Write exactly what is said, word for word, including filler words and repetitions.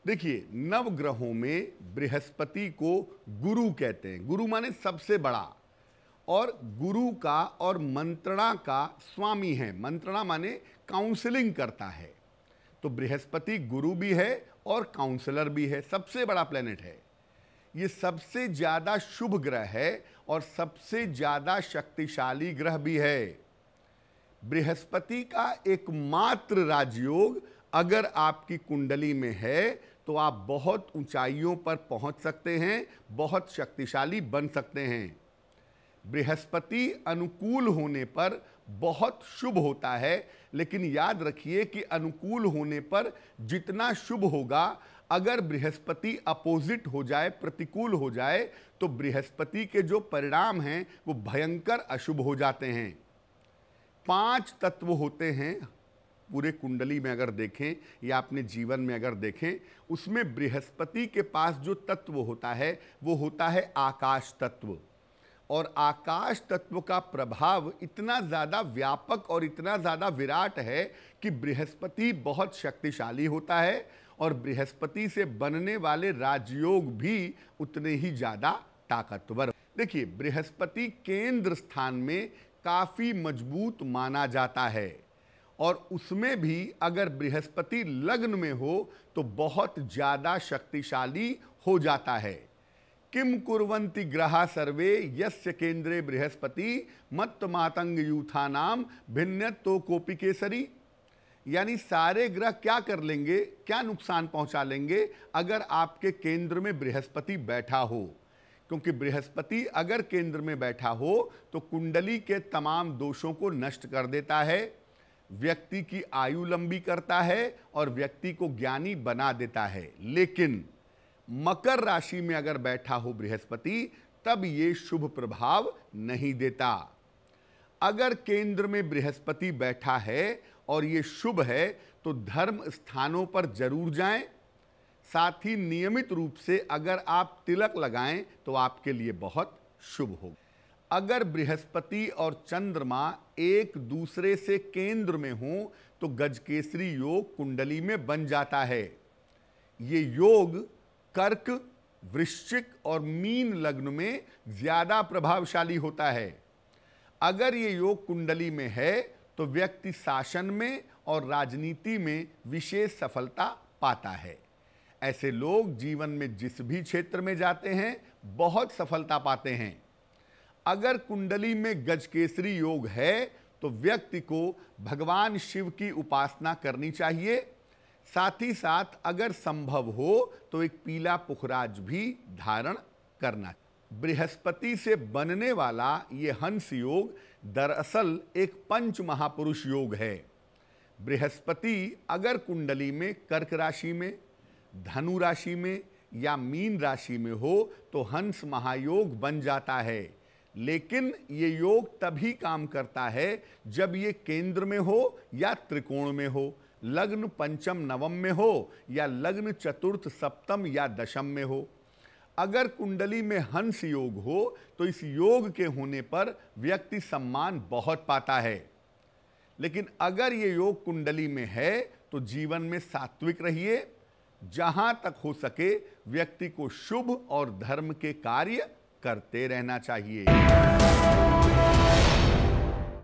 देखिए, नवग्रहों में बृहस्पति को गुरु कहते हैं। गुरु माने सबसे बड़ा, और गुरु का और मंत्रणा का स्वामी है। मंत्रणा माने काउंसलिंग करता है। तो बृहस्पति गुरु भी है और काउंसलर भी है, सबसे बड़ा प्लेनेट है। ये सबसे ज्यादा शुभ ग्रह है और सबसे ज्यादा शक्तिशाली ग्रह भी है। बृहस्पति का एकमात्र राजयोग अगर आपकी कुंडली में है तो आप बहुत ऊंचाइयों पर पहुंच सकते हैं, बहुत शक्तिशाली बन सकते हैं। बृहस्पति अनुकूल होने पर बहुत शुभ होता है, लेकिन याद रखिए कि अनुकूल होने पर जितना शुभ होगा, अगर बृहस्पति अपोजिट हो जाए, प्रतिकूल हो जाए, तो बृहस्पति के जो परिणाम हैं वो भयंकर अशुभ हो जाते हैं। पांच तत्व होते हैं पूरे कुंडली में, अगर देखें या अपने जीवन में अगर देखें, उसमें बृहस्पति के पास जो तत्व होता है वो होता है आकाश तत्व। और आकाश तत्व का प्रभाव इतना ज़्यादा व्यापक और इतना ज़्यादा विराट है कि बृहस्पति बहुत शक्तिशाली होता है और बृहस्पति से बनने वाले राजयोग भी उतने ही ज़्यादा ताकतवर। देखिए, बृहस्पति केंद्र स्थान में काफ़ी मजबूत माना जाता है, और उसमें भी अगर बृहस्पति लग्न में हो तो बहुत ज़्यादा शक्तिशाली हो जाता है। किम कुर्वन्ति ग्रहा सर्वे यस्य केंद्रे बृहस्पति मत्त मातंग यूथानाम भिन्नतो कोपि केसरी। यानी सारे ग्रह क्या कर लेंगे, क्या नुकसान पहुंचा लेंगे अगर आपके केंद्र में बृहस्पति बैठा हो। क्योंकि बृहस्पति अगर केंद्र में बैठा हो तो कुंडली के तमाम दोषों को नष्ट कर देता है, व्यक्ति की आयु लंबी करता है और व्यक्ति को ज्ञानी बना देता है। लेकिन मकर राशि में अगर बैठा हो बृहस्पति, तब ये शुभ प्रभाव नहीं देता। अगर केंद्र में बृहस्पति बैठा है और ये शुभ है तो धर्म स्थानों पर जरूर जाएं। साथ ही नियमित रूप से अगर आप तिलक लगाएं तो आपके लिए बहुत शुभ होगा। अगर बृहस्पति और चंद्रमा एक दूसरे से केंद्र में हो तो गजकेसरी योग कुंडली में बन जाता है। ये योग कर्क, वृश्चिक और मीन लग्न में ज्यादा प्रभावशाली होता है। अगर ये योग कुंडली में है तो व्यक्ति शासन में और राजनीति में विशेष सफलता पाता है। ऐसे लोग जीवन में जिस भी क्षेत्र में जाते हैं बहुत सफलता पाते हैं। अगर कुंडली में गजकेसरी योग है तो व्यक्ति को भगवान शिव की उपासना करनी चाहिए। साथ ही साथ अगर संभव हो तो एक पीला पुखराज भी धारण करना। बृहस्पति से बनने वाला ये हंस योग दरअसल एक पंच महापुरुष योग है। बृहस्पति अगर कुंडली में कर्क राशि में, धनु राशि में या मीन राशि में हो तो हंस महायोग बन जाता है। लेकिन ये योग तभी काम करता है जब ये केंद्र में हो या त्रिकोण में हो, लग्न पंचम नवम में हो या लग्न चतुर्थ सप्तम या दशम में हो। अगर कुंडली में हंस योग हो तो इस योग के होने पर व्यक्ति सम्मान बहुत पाता है। लेकिन अगर ये योग कुंडली में है तो जीवन में सात्विक रहिए। जहां तक हो सके व्यक्ति को शुभ और धर्म के कार्य करते रहना चाहिए।